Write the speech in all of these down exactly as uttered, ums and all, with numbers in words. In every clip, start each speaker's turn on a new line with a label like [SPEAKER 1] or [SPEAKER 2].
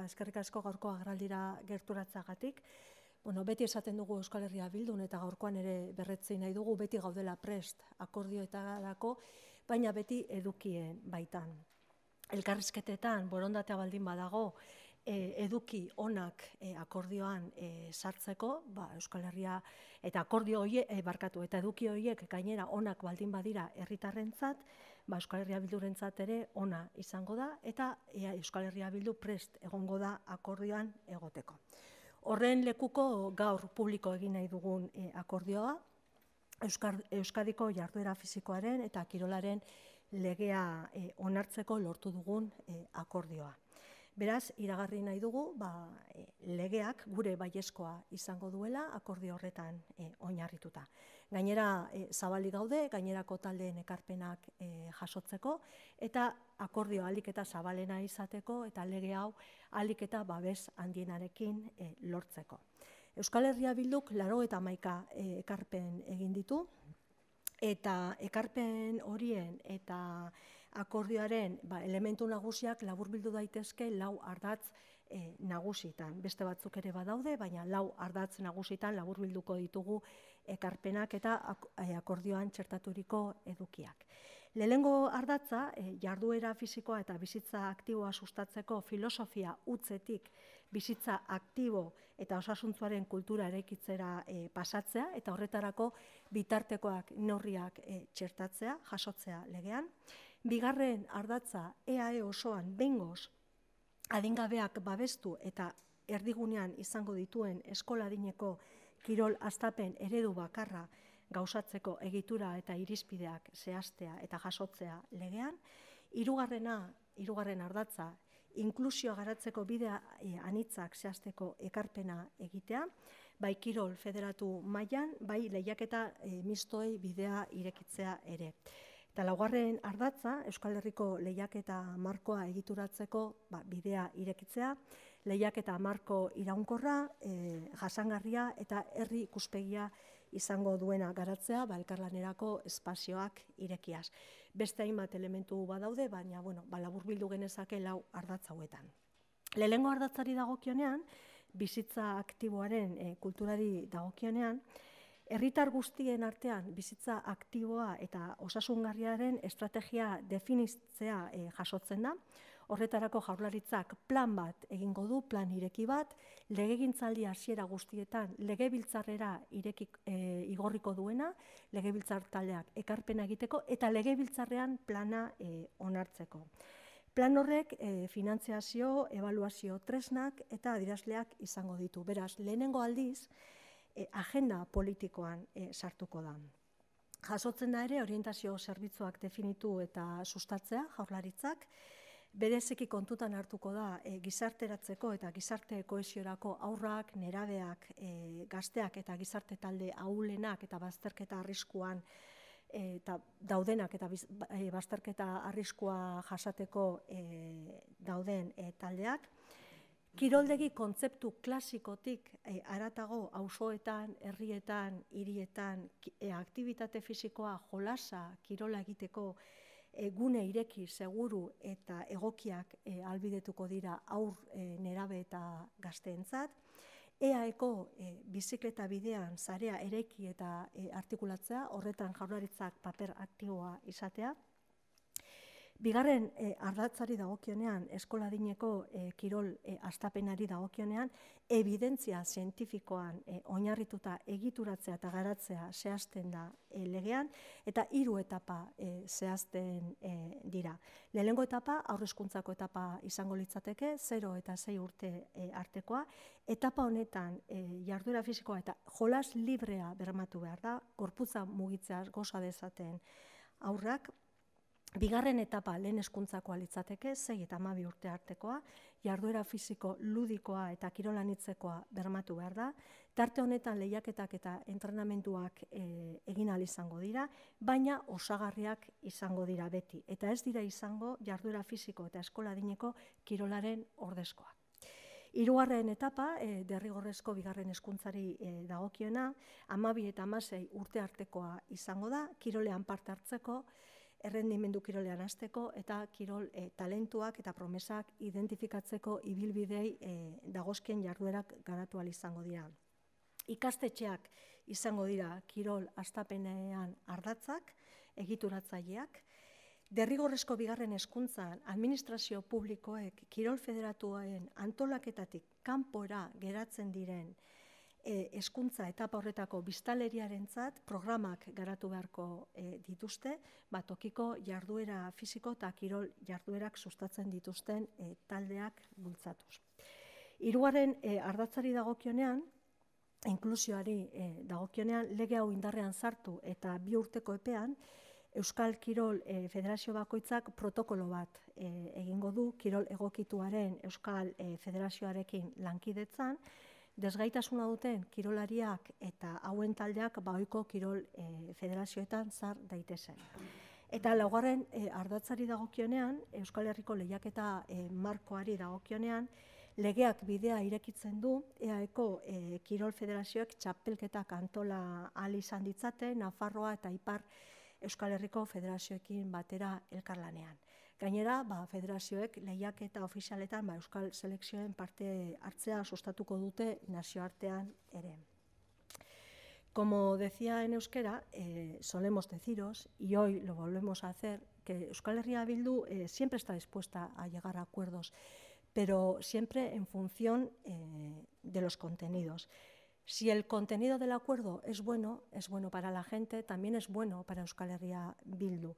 [SPEAKER 1] eskerrik asko gaurko agerraldira gerturatzagatik. Bueno, beti esaten dugu Euskal Herria Bildun eta gaurkoan ere berretzi nahi dugu, beti gaudela prest akordioetarako, baina beti edukien baitan. Elkarrizketetan borondatea baldin badago, eduki onak akordioan sartzeko, Euskal Herria eta akordio horiek barkatu eta eduki horiek gainera onak baldin badira herritarrentzat, Euskal Herria Bildurentzat ere ona izango da eta Euskal Herria Bildu prest egongo da akordioan egoteko. Horren lekuko gaur publiko egin nahi dugun akordioa, Euskadiko jarduera fisikoaren eta kirolaren legea onartzeko lortu dugun akordioa. Beraz, iragarri nahi dugu, legeak gure baiezkoa izango duela akordio horretan oinarrituta. Gainera, zabalik gaude, gainerako taldeen ekarpenak jasotzeko, eta akordio ahalik eta zabalena izateko, eta lege hau ahalik eta babes handienarekin lortzeko. Euskal Herria Bilduk laurogeita hamaika ekarpen egin ditu, eta ekarpen horien eta akordioaren elementu nagusiak laburbildu daitezke lau ardatz nagusitan. Beste batzuk ere badaude, baina lau ardatz nagusitan laburbilduko ditugu ekarpenak eta akordioan txertaturiko edukiak. Lehenengo ardatza, jarduera fisikoa eta bizitza aktiboa sustatzeko filosofia hutsetik bizitza aktibo eta osasuntsuaren kultura eraikitzera pasatzea, eta horretarako bitartekoak neurriak txertatzea, jasotzea legean. Bigarren ardatza, E A E osoan behingoz adingabeak babestu eta erdigunean izango dituen eskola adineko kirol hastapen eredu bakarra gauzatzeko egitura eta irizpideak zehaztea eta jasotzea legean. Hirugarrena, hirugarren ardatza, inklusioa garatzeko bidea anitzak zehazteko ekarpena egitea, bai kirol federatu mailan, bai lehiaketa mistoei bidea irekitzea ere. Eta laugarren ardatza, Euskal Herriko lehiaketa markoa egituratzeko bidea irekitzea, lehiaketa marko iraunkorra, jasangarria eta herri ikuspegia izango duena garatzea, elkarlanerako espazioak irekiaz. Beste hainbat elementu badaude, baina laburbildu genezake lau ardatz hauetan. Lehenengo ardatzari dagokionean, bizitza aktiboaren kulturari dagokionean, herritar guztien artean bizitza aktiboa eta osasungarriaren estrategia definitzea jasotzen da. Horretarako Jaurlaritzak plan bat egingo du, plan ireki bat, legegintzaldi hasiera guztietan legebiltzarrera igorriko duena, legebiltzar taldeak ekarpena egiteko eta legebiltzarrean plana onartzeko. Plan horrek finantziazio, ebaluazio tresnak eta adierazleak izango ditu. Beraz, lehenengo aldiz, agenda politikoan sartuko da. Jasotzen da ere orientazio zerbitzuak definitu eta sustatzea Jaurlaritzak, bereziki kontutan hartuko da gizarteratzeko eta gizarte kohesiorako haurrak, nerabeak, gazteak eta gizarte talde ahulenak eta bazterketa arriskuan daudenak eta bazterketa arriskua jasateko dauden taldeak. Kiroldegi kontzeptu klasikotik haratago auzoetan, herrietan, hirietan, aktibitate fisikoa, jolasa, kirola egiteko gune ireki, seguru eta egokiak ahalbidetuko dira haur, nerabe eta gazteentzat. E A Eko bizikleta bidean sarea eraiki eta artikulatzea, horretan Jaurlaritzak paper aktiboa izatea. Bigarren ardatzari dagokionean, eskola adineko kirol hastapenari dagokionean, ebidentzia zientifikoan oinarrituta egituratzea eta garatzea zehazten da legean, eta hiru etapa zehazten dira. Lehenengo etapa, haurreskuntzako etapa izango litzateke, zero eta sei urte artekoa. Etapa honetan jarduera fisikoa eta jolas librea bermatu behar da, gorputza mugitzea goza dezaten haurrak. Bigarren etapa lehen hezkuntzakoa litzateke, sei eta hamabi urte artekoa, jarduera fisiko ludikoa eta kirolanitzekoa bermatu behar da. Tarte honetan lehiaketak eta entrenamenduak egin ahal izango dira, baina osagarriak izango dira beti. Eta ez dira izango jarduera fisiko eta eskola adineko kirolaren ordezkoak. Hirugarren etapa, derrigorrezko bigarren hezkuntzari dagokiona, hamabi eta hamasei urte artekoa izango da, kirolean parte hartzeko, errendimendu kirolean hasteko eta kirol e, talentuak eta promesak identifikatzeko ibilbidei e, dagozkien jarduerak garatu ahal izango dira. Ikastetxeak izango dira kirol hastapenean ardatzak, egituratzaileak. Derrigorrezko bigarren hezkuntzan administrazio publikoek kirol federatuen antolaketatik kanpora geratzen diren hezkuntza etapa horretako biztanleriarentzat programak garatu beharko e, dituzte, ba, tokiko jarduera fisiko eta kirol jarduerak sustatzen dituzten e, taldeak bultzatuz. Hirugarren e, ardatzari dagokionean, inklusioari e, dagokionean, lege hau indarrean sartu eta bi urteko epean, Euskal Kirol e, Federazio bakoitzak protokolo bat e, egingo du kirol egokituaren Euskal e, Federazioarekin lankidetzan, desgaitasuna duten kirolariak eta hauen taldeak ohiko kirol e, federazioetan sar daitezen. Eta laugarren e, ardatzari dagokionean, Euskal Herriko lehiaketa e, markoari dagokionean, legeak bidea irekitzen du E A Eko e, kirol federazioek txapelketak antola ahal izan ditzate, Nafarroa eta Ipar Euskal Herriko federazioekin batera elkarlanean. Gainera, ba, federazioek lehiaketa ofizialetan ba, Euskal selekzioen parte hartzea sustatuko dute nazioartean ere. Como decía en euskera, eh, solemos deciros, y hoy lo volvemos a hacer, que Euskal Herria Bildu eh, siempre está dispuesta a llegar a acuerdos, pero siempre en función eh, de los contenidos. Si el contenido del acuerdo es bueno, es bueno para la gente, también es bueno para Euskal Herria Bildu.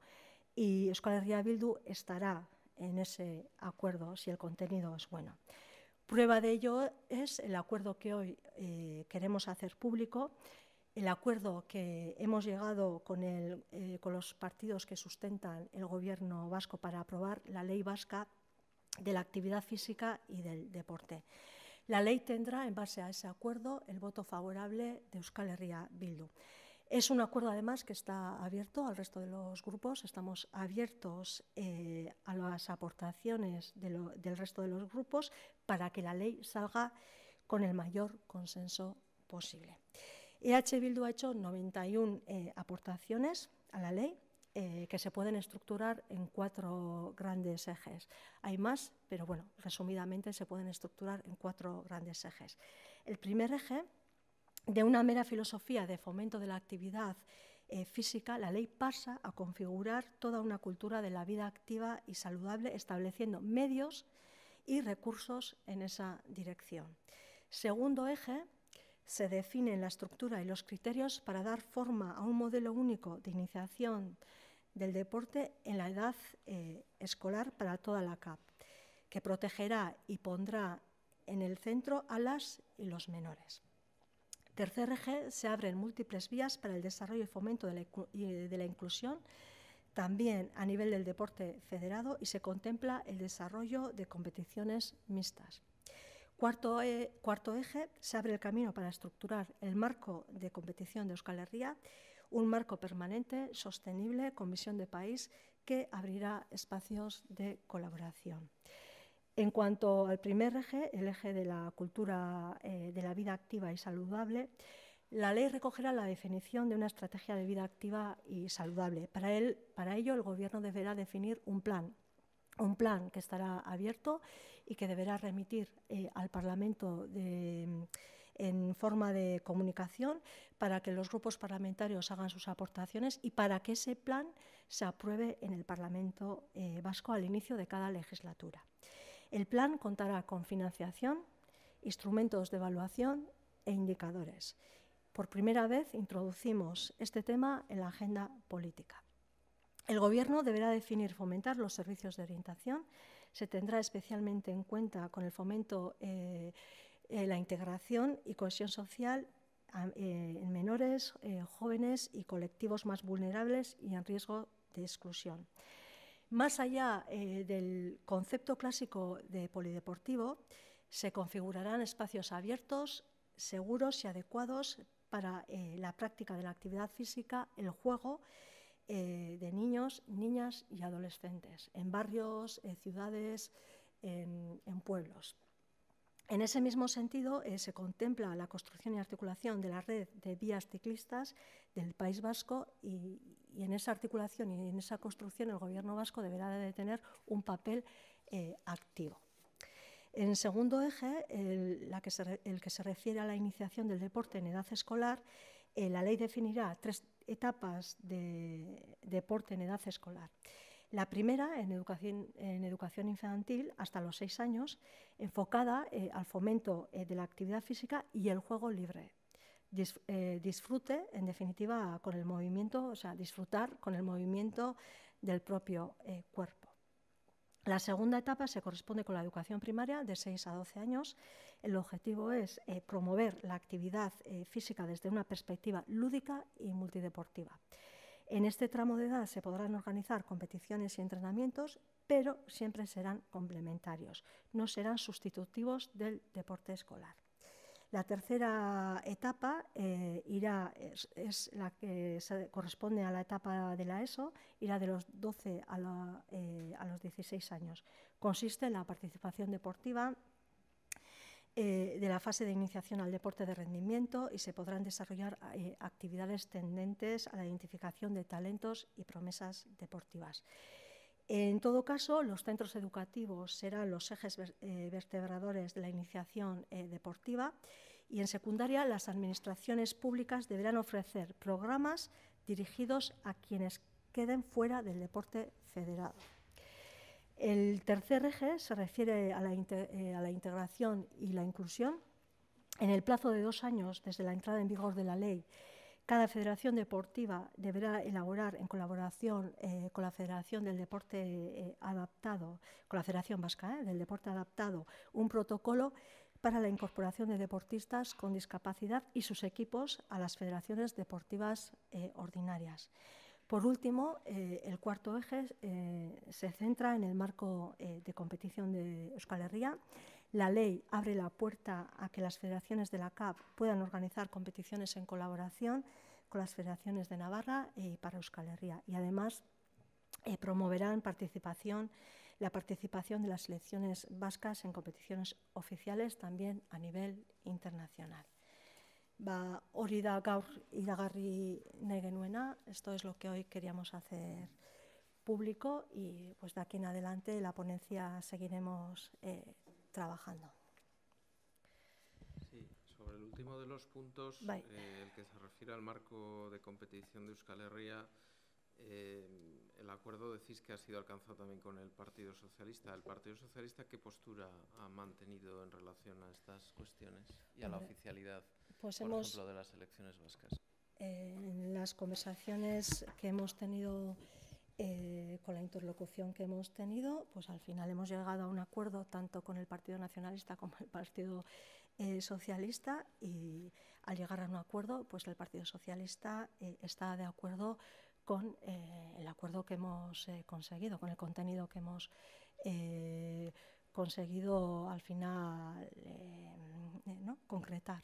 [SPEAKER 1] Y Euskal Herria Bildu estará en ese acuerdo si el contenido es bueno. Prueba de ello es el acuerdo que hoy eh, queremos hacer público, el acuerdo que hemos llegado con, el, eh, con los partidos que sustentan el gobierno vasco para aprobar la ley vasca de la actividad física y del deporte. La ley tendrá, en base a ese acuerdo, el voto favorable de Euskal Herria Bildu. Es un acuerdo, además, que está abierto al resto de los grupos. Estamos abiertos eh, a las aportaciones de lo, del resto de los grupos para que la ley salga con el mayor consenso posible. E H Bildu ha hecho noventa y una eh, aportaciones a la ley eh, que se pueden estructurar en cuatro grandes ejes. Hay más, pero bueno, resumidamente se pueden estructurar en cuatro grandes ejes. El primer eje, de una mera filosofía de fomento de la actividad eh, física, la ley pasa a configurar toda una cultura de la vida activa y saludable, estableciendo medios y recursos en esa dirección. Segundo eje, se definen la estructura y los criterios para dar forma a un modelo único de iniciación del deporte en la edad eh, escolar para toda la C A P, que protegerá y pondrá en el centro a las y los menores. Tercer eje, se abren múltiples vías para el desarrollo y fomento de la, de la inclusión, también a nivel del deporte federado, y se contempla el desarrollo de competiciones mixtas. Cuarto, eh, cuarto eje, se abre el camino para estructurar el marco de competición de Euskal Herria, un marco permanente, sostenible, con visión de país, que abrirá espacios de colaboración. En cuanto al primer eje, el eje de la cultura eh, de la vida activa y saludable, la ley recogerá la definición de una estrategia de vida activa y saludable. Para, él, para ello, el Gobierno deberá definir un plan, un plan que estará abierto y que deberá remitir eh, al Parlamento de, en forma de comunicación para que los grupos parlamentarios hagan sus aportaciones y para que ese plan se apruebe en el Parlamento eh, vasco al inicio de cada legislatura. El plan contará con financiación, instrumentos de evaluación e indicadores. Por primera vez introducimos este tema en la agenda política. El Gobierno deberá definir y fomentar los servicios de orientación. Se tendrá especialmente en cuenta con el fomento, eh, eh, la integración y cohesión social eh, en menores, eh, jóvenes y colectivos más vulnerables y en riesgo de exclusión. Más allá eh, del concepto clásico de polideportivo, se configurarán espacios abiertos, seguros y adecuados para eh, la práctica de la actividad física, el juego eh, de niños, niñas y adolescentes, en barrios, en ciudades, en, en pueblos. En ese mismo sentido, eh, se contempla la construcción y articulación de la red de vías ciclistas del País Vasco y, y en esa articulación y en esa construcción el Gobierno vasco deberá de tener un papel eh, activo. En segundo eje, el, la que se, el que se refiere a la iniciación del deporte en edad escolar, eh, la ley definirá tres etapas de deporte en edad escolar. La primera, en educación, en educación infantil, hasta los seis años, enfocada eh, al fomento eh, de la actividad física y el juego libre. Dis, eh, disfrute, en definitiva, con el movimiento, o sea, disfrutar con el movimiento del propio eh, cuerpo. La segunda etapa se corresponde con la educación primaria, de seis a doce años. El objetivo es eh, promover la actividad eh, física desde una perspectiva lúdica y multideportiva. En este tramo de edad se podrán organizar competiciones y entrenamientos, pero siempre serán complementarios, no serán sustitutivos del deporte escolar. La tercera etapa eh, irá, es, es la que se corresponde a la etapa de la ESO, irá de los doce a, la, eh, a los dieciséis años. Consiste en la participación deportiva eh, de la fase de iniciación al deporte de rendimiento y se podrán desarrollar eh, actividades tendentes a la identificación de talentos y promesas deportivas. En todo caso, los centros educativos serán los ejes vertebradores de la iniciación eh, deportiva y en secundaria las administraciones públicas deberán ofrecer programas dirigidos a quienes queden fuera del deporte federado. El tercer eje se refiere a la, eh, a la integración y la inclusión. En el plazo de dos años desde la entrada en vigor de la ley, cada federación deportiva deberá elaborar en colaboración eh, con la Federación del Deporte eh, Adaptado, con la Federación Vasca eh, del Deporte Adaptado, un protocolo para la incorporación de deportistas con discapacidad y sus equipos a las federaciones deportivas eh, ordinarias. Por último, eh, el cuarto eje eh, se centra en el marco eh, de competición de Euskal Herria. La ley abre la puerta a que las federaciones de la C A P puedan organizar competiciones en colaboración con las federaciones de Navarra y para Euskal Herria. Y además eh, promoverán participación, la participación de las selecciones vascas en competiciones oficiales también a nivel internacional. Ba, hori da gaur iragarri nahi genuena, esto es lo que hoy queríamos hacer público y pues de aquí en adelante la ponencia seguiremos eh, trabajando.
[SPEAKER 2] Sí, sobre el último de los puntos, eh, el que se refiere al marco de competición de Euskal Herria, eh, el acuerdo decís que ha sido alcanzado también con el Partido Socialista. ¿El Partido Socialista qué postura ha mantenido en relación a estas cuestiones y a la oficialidad,
[SPEAKER 1] pues
[SPEAKER 2] por
[SPEAKER 1] hemos,
[SPEAKER 2] ejemplo, de las elecciones vascas?
[SPEAKER 1] Eh, en las conversaciones que hemos tenido Eh, con la interlocución que hemos tenido, pues al final hemos llegado a un acuerdo tanto con el Partido Nacionalista como el Partido eh, Socialista y al llegar a un acuerdo, pues el Partido Socialista eh, está de acuerdo con eh, el acuerdo que hemos eh, conseguido, con el contenido que hemos eh, conseguido al final eh, ¿no? concretar.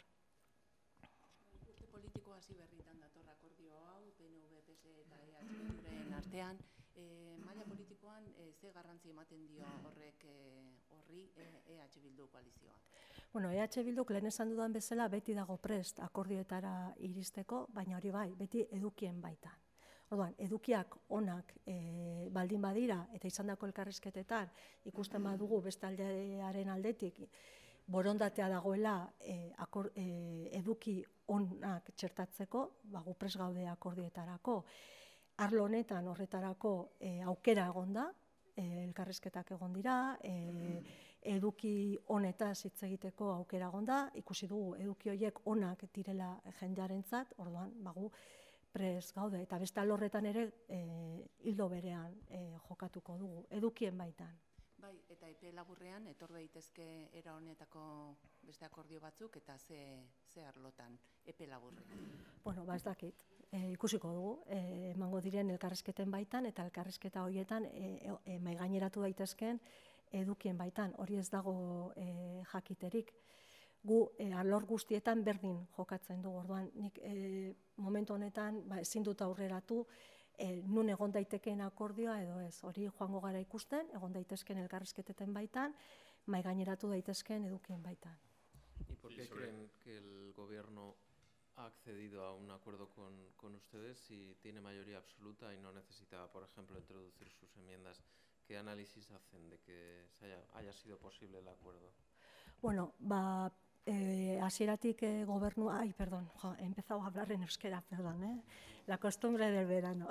[SPEAKER 3] Politikoa hasi berritan dator akordio hau, P N V, P S eta E H Bilduren artean, e, maila politikoan e, ze garrantzi ematen dio horrek e, horri E H Bildu koalizioa?
[SPEAKER 1] Bueno, E H Bilduk lehen esan dudan bezala beti dago prest akordioetara iristeko, baina hori bai, beti edukien baitan. Orduan, edukiak onak e, baldin badira eta izandako elkarrizketetan ikusten badugu beste aldearen aldetik borondatea dagoela e, akor, e, eduki onak txertatzeko, bagu pres gaude akordioetarako. Arlo honetan horretarako e, aukera egon da, e, elkarrizketak egon dira, e, eduki honetaz hitz egiteko aukera egon da, ikusi dugu eduki horiek onak direla jendearentzat, orduan bagu pres gaude. Eta beste alorretan ere e, hildo berean e, jokatuko dugu, edukien baitan.
[SPEAKER 3] Bai, eta epe laburrean, etor daitezke era honetako beste akordio batzuk, eta ze, ze arlotan epe laburrean?
[SPEAKER 1] Bueno, ba ez dakit, e, ikusiko dugu, e, emango diren elkarrizketen baitan, eta elkarrizketa horietan e, e, maigaineratu daitezken edukien baitan, hori ez dago e, jakiterik. Gu e, alor guztietan berdin jokatzen dugu, orduan, nik e, momentu honetan ba, ezin dut aurreratu, E, nun egon daitekeen akordioa edo ez, hori joango gara ikusten, egon daitezkeen elkarrizketeten baitan, maigaineratu daitezkeen edukien baitan.
[SPEAKER 2] ¿Y por qué creen que el Gobierno ha accedido a un acuerdo con, con ustedes si tiene mayoría absoluta y no necesitaba, por ejemplo, introducir sus enmiendas? ¿Qué análisis hacen de que se haya, haya sido posible el acuerdo?
[SPEAKER 1] Bueno, ba, eh, hasieratik eh, gobernu... Ay, perdón, jo, he empezado a hablar en euskera, perdón, ¿eh? La costumbre del verano.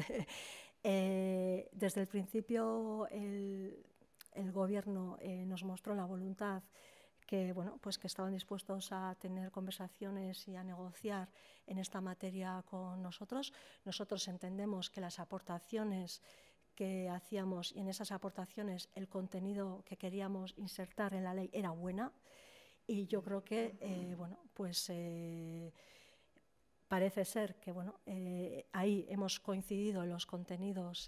[SPEAKER 1] eh, desde el principio el, el Gobierno eh, nos mostró la voluntad que, bueno, pues que estaban dispuestos a tener conversaciones y a negociar en esta materia con nosotros. Nosotros entendemos que las aportaciones que hacíamos y en esas aportaciones el contenido que queríamos insertar en la ley era buena y yo creo que, eh, bueno, pues eh, parece ser que, bueno, eh, ahí hemos coincidido en los contenidos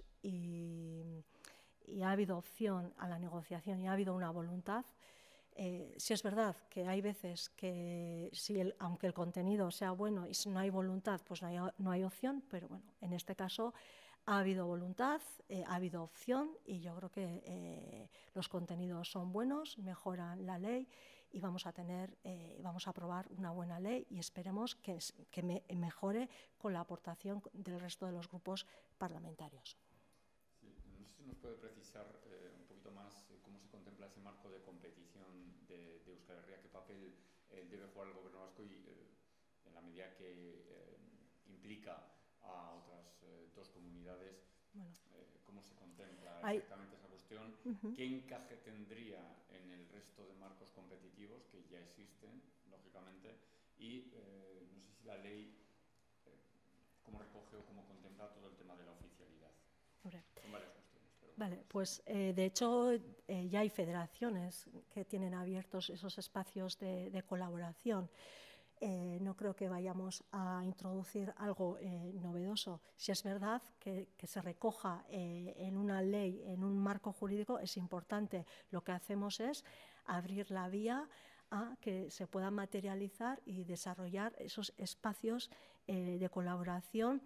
[SPEAKER 1] y, y ha habido opción a la negociación y ha habido una voluntad. Eh, sí es verdad que hay veces que, si el, aunque el contenido sea bueno y si no hay voluntad, pues no hay, no hay opción, pero bueno, en este caso ha habido voluntad, eh, ha habido opción y yo creo que eh, los contenidos son buenos, mejoran la ley y vamos a tener, eh, vamos a aprobar una buena ley y esperemos que, que me, mejore con la aportación del resto de los grupos parlamentarios.
[SPEAKER 4] Sí, no sé si nos puede precisar eh, un poquito más eh, cómo se contempla ese marco de competición de, de Euskal Herria, qué papel eh, debe jugar el Gobierno vasco y eh, en la medida que eh, implica a otras eh, dos comunidades, bueno, eh, cómo se contempla
[SPEAKER 1] Hay...
[SPEAKER 4] exactamente esa cuestión,
[SPEAKER 1] uh-huh.
[SPEAKER 4] qué encaje tendría en el resto de marcos competitivos que ya existen, lógicamente, y eh, no sé si la ley eh, cómo recoge o cómo contempla todo el tema de la oficialidad.
[SPEAKER 1] Okay.
[SPEAKER 4] Son varias cuestiones. Pero
[SPEAKER 1] vale, pues eh, de hecho eh, ya hay federaciones que tienen abiertos esos espacios de, de colaboración. Eh, no creo que vayamos a introducir algo eh, novedoso. Si es verdad que, que se recoja eh, en una ley, en un marco jurídico, es importante. Lo que hacemos es abrir la vía a que se puedan materializar y desarrollar esos espacios eh, de colaboración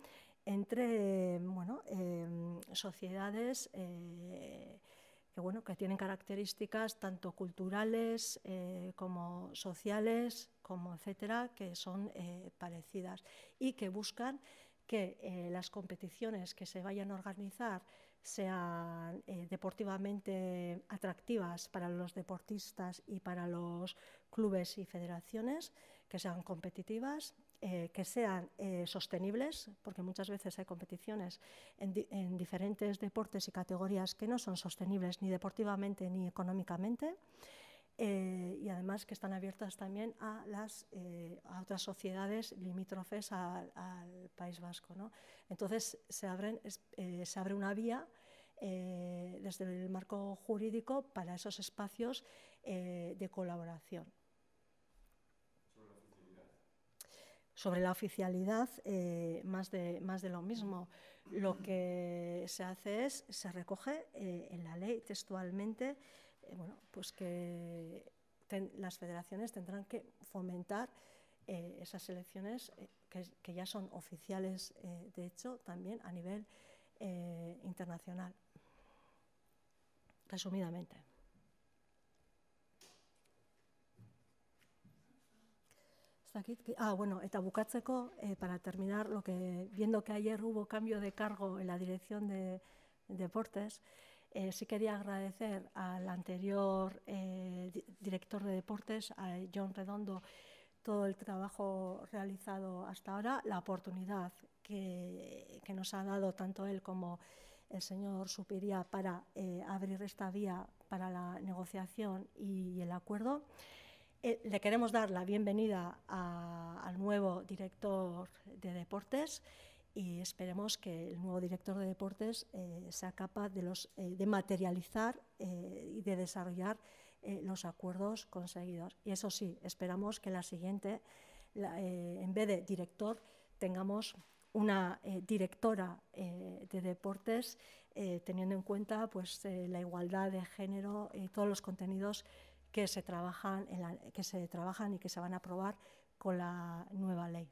[SPEAKER 1] entre bueno, eh, sociedades eh, que, bueno, que tienen características tanto culturales eh, como sociales, como etcétera, que son eh, parecidas y que buscan que eh, las competiciones que se vayan a organizar sean eh, deportivamente atractivas para los deportistas y para los clubes y federaciones, que sean competitivas, eh, que sean eh, sostenibles, porque muchas veces hay competiciones en, di en diferentes deportes y categorías que no son sostenibles ni deportivamente ni económicamente. Eh, y además que están abiertas también a, las, eh, a otras sociedades limítrofes al, al País Vasco, ¿no? Entonces se, abren, eh, se abre una vía eh, desde el marco jurídico para esos espacios eh, de colaboración.
[SPEAKER 4] ¿Sobre la oficialidad?
[SPEAKER 1] Sobre la oficialidad, eh, más, de, más de lo mismo. Lo que se hace es, se recoge eh, en la ley textualmente, Eh, bueno, pues que ten, las federaciones tendrán que fomentar eh, esas elecciones eh, que, que ya son oficiales, eh, de hecho, también a nivel eh, internacional. Resumidamente. Ah, bueno, eta bukatzeko, eh, para terminar, lo que, viendo que ayer hubo cambio de cargo en la dirección de, de deportes, Eh, sí quería agradecer al anterior eh, di director de deportes, a John Redondo, todo el trabajo realizado hasta ahora, la oportunidad que, que nos ha dado tanto él como el señor Supiria para eh, abrir esta vía para la negociación y el acuerdo. Eh, le queremos dar la bienvenida a, al nuevo director de deportes y esperemos que el nuevo director de deportes eh, sea capaz de, los, eh, de materializar eh, y de desarrollar eh, los acuerdos conseguidos. Y eso sí, esperamos que la siguiente, la, eh, en vez de director, tengamos una eh, directora eh, de deportes eh, teniendo en cuenta pues, eh, la igualdad de género y todos los contenidos que se, trabajan en la, que se trabajan y que se van a aprobar con la nueva ley.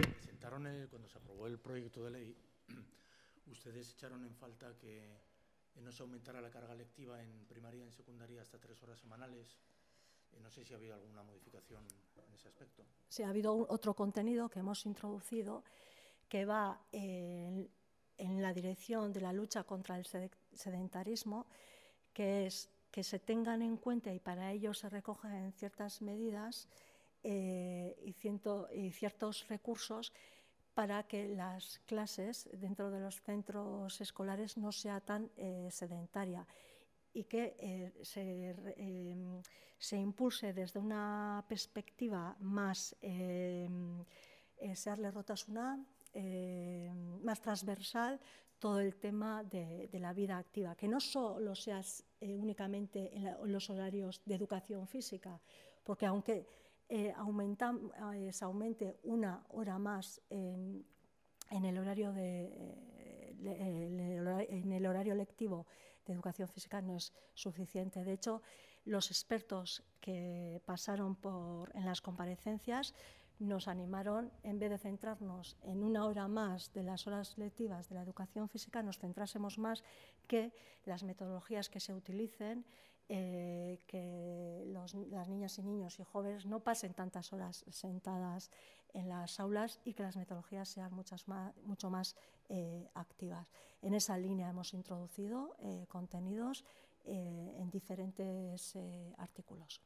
[SPEAKER 5] Presentaron el, cuando se aprobó el proyecto de ley, ustedes echaron en falta que eh, no se aumentara la carga lectiva en primaria y en secundaria hasta tres horas semanales. Eh, no sé si ha habido alguna modificación en ese aspecto.
[SPEAKER 1] Sí, ha habido un, otro contenido que hemos introducido que va en, en la dirección de la lucha contra el sedentarismo, que es que se tengan en cuenta, y para ello se recogen ciertas medidas eh, y, ciento, y ciertos recursos para que las clases dentro de los centros escolares no sea tan eh, sedentaria, y que eh, se, eh, se impulse desde una perspectiva más eh, eh, searle rotasuna, eh, más transversal, todo el tema de, de la vida activa, que no solo sea eh, únicamente en, la, en los horarios de educación física, porque aunque eh, aumenta, eh, se aumente una hora más en, en, el horario de, de, en el horario lectivo de educación física, no es suficiente. De hecho, los expertos que pasaron por, en las comparecencias nos animaron, en vez de centrarnos en una hora más de las horas lectivas de la educación física, nos centrásemos más que las metodologías que se utilicen, eh, que los, las niñas y niños y jóvenes no pasen tantas horas sentadas en las aulas y que las metodologías sean muchas más, mucho más eh, activas. En esa línea hemos introducido eh, contenidos eh, en diferentes eh, artículos.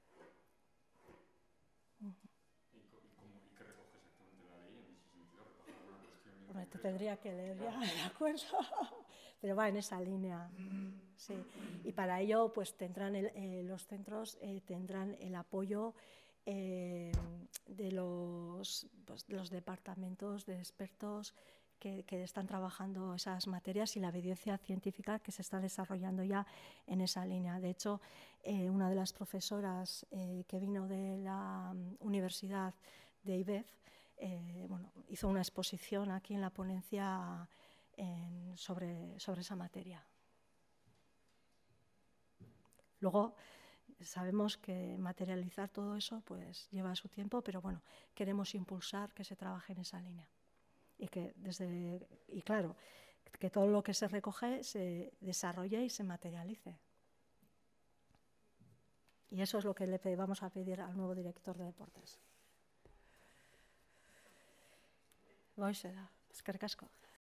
[SPEAKER 1] Uh-huh. Te tendría que leer ya, ¿de acuerdo? Pero va en esa línea, sí. Y para ello, pues tendrán el, eh, los centros eh, tendrán el apoyo eh, de, los, pues, de los departamentos de expertos que, que están trabajando esas materias y la evidencia científica que se está desarrollando ya en esa línea. De hecho, eh, una de las profesoras eh, que vino de la um, Universidad de I B E F, Eh, bueno, hizo una exposición aquí en la ponencia en, sobre, sobre esa materia. Luego, sabemos que materializar todo eso pues, lleva su tiempo, pero bueno, queremos impulsar que se trabaje en esa línea. Y, que desde, y claro, que todo lo que se recoge se desarrolle y se materialice. Y eso es lo que le vamos a pedir al nuevo director de deportes. Boixe da, eskerrik asko.